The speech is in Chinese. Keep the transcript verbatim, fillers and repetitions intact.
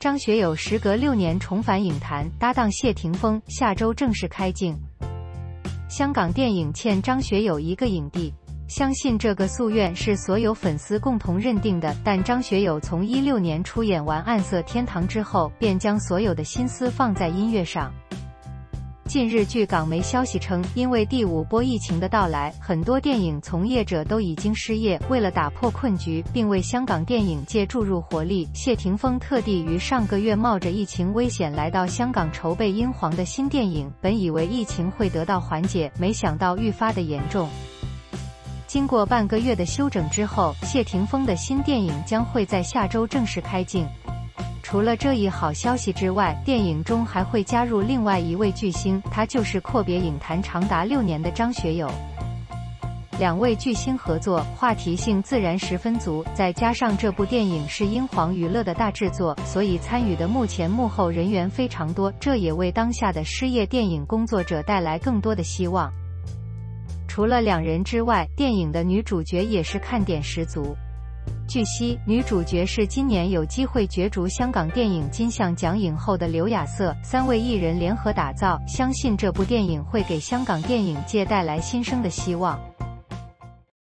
张学友时隔六年重返影坛，搭档谢霆锋，下周正式开镜。香港电影欠张学友一个影帝，相信这个夙愿是所有粉丝共同认定的。但张学友从一六年出演完《暗色天堂》之后，便将所有的心思放在音乐上。近日，据港媒消息称，因为第五波疫情的到来，很多电影从业者都已经失业。为了打破困局，并为香港电影界注入活力，谢霆锋特地于上个月冒着疫情危险来到香港筹备英皇的新电影。本以为疫情会得到缓解，没想到愈发的严重。经过半个月的休整之后，谢霆锋的新电影将会在下周正式开镜。除了这一好消息之外，电影中还会加入另外一位巨星，他就是阔别影坛长达六年的张学友。两位巨星合作，话题性自然十分足，再加上这部电影是英皇娱乐的大制作，所以参与的幕前幕后人员非常多，这也为当下的失业电影工作者带来更多的希望。除了两人之外，电影的女主角也是看点十足。据悉，女主角是今年有机会角逐香港电影金像奖影后的刘雅瑟，三位艺人联合打造，相信这部电影会给香港电影界带来新生的希望。